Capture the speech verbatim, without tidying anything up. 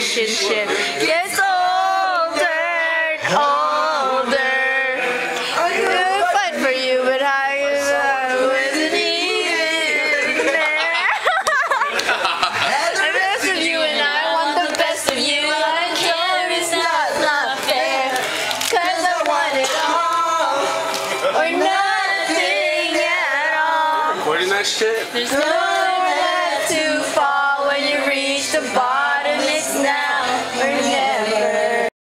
relationship gets older, older. I fight for you, but I wasn't even there. The best of you and I want the best of you. I care it's not, not fair, 'cause I want it all or nothing at all. Recording that shit? There's nowhere left to fall.